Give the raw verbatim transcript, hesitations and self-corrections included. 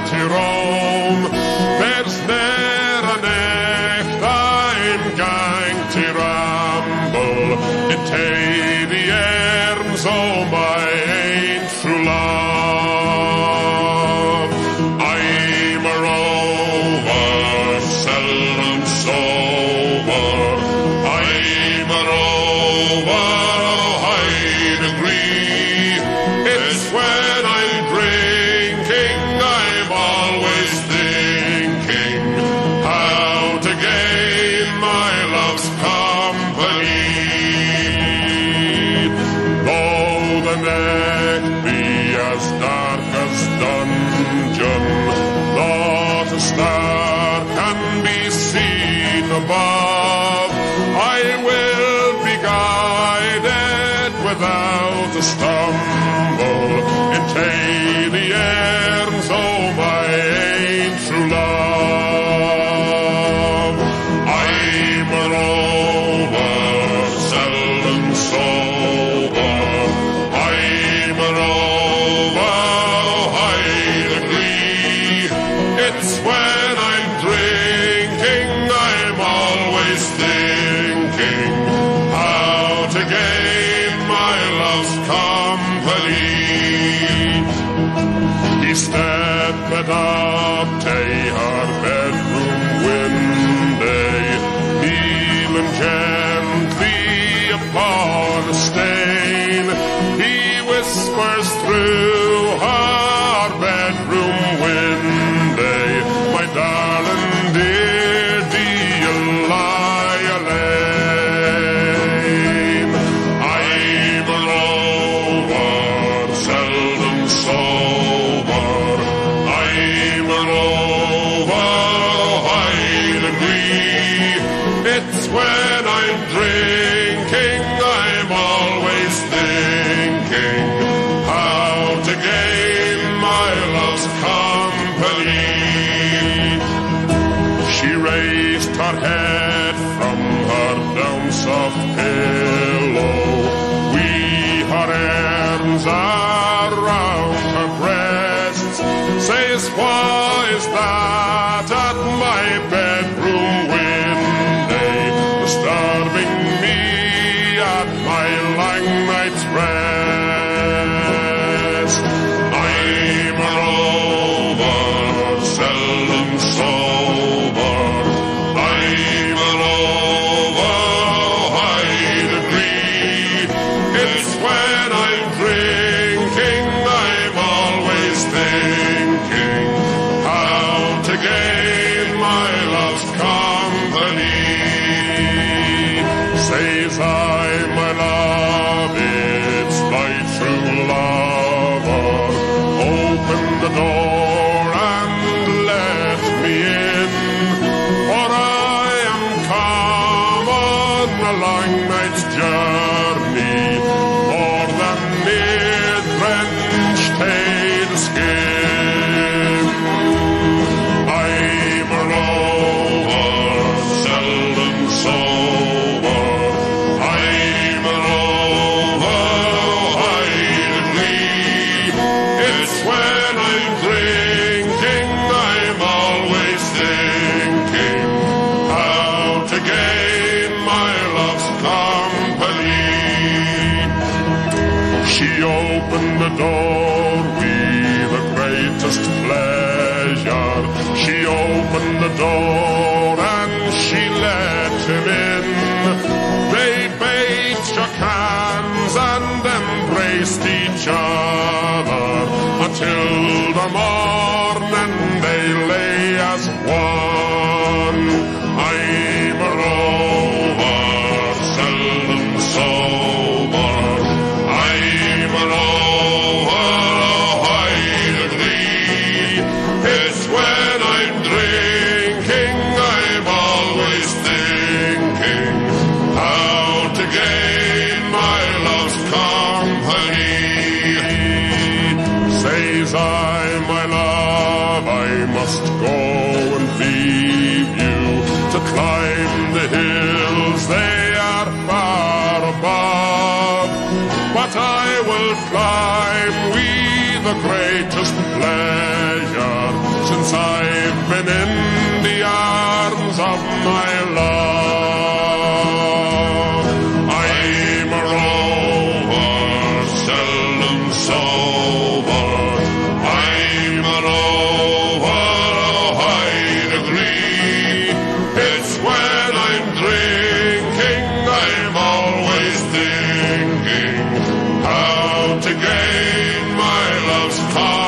to roam. There's ne'er a necht I'm gang to ramble into the arms o' my ain true love. I'm a rover, seldom sober. I'm a rover, oh, I'd agree. It's when I'm drinking, I'm always thinking how to gain my love's company. Though the neck be as dark as dungeon, not a star can be seen above, I will be guided without a stumble into the arms o' my ain true love. I'm a rover, seldom sober. I'm a rover, I'd agree. It's when I'm drinking, I'm always thinking how to gain my love's company. He stepped up to her bedroom window, kneeling gently upon a stain. He whispers through her bedroom window, my darling dear, do you lie alone? I'm a rover, seldom sober. I'm a rover, I'd agree. It's when I'm drinking, I'm always thinking how to gain my love's company. She raised her head from her down soft pillow, we her arms around her breasts, says, why is that at my bedroom window, disturbing me at my long night's rest? I'm a rover, seldom sober. I'm a rover, I'd agree. It's when I'm drinking, I'm always thinking how to gain my love's company. Says I, my love, it's thy true lover. Open the door and let me in, for I am come on a long night's journey, more than near drenched to the skin. I'm a rover, seldom sober. I'm a rover, I'd agree. It's when I'm drinking, I'm always thinking how to gain my love's company. She opened the door with the greatest pleasure. She opened the door and she let him in. They both shook hands and embraced each other until the morning they lay as one. I'm a rover, seldom sober. I'm a rover, I'd agree. It's when I'm drinking, I'm always thinking how to gain my love's company. Says I, my love, I must go and leave you to climb the hills, they are far above. But I will climb with the greatest pleasure heart.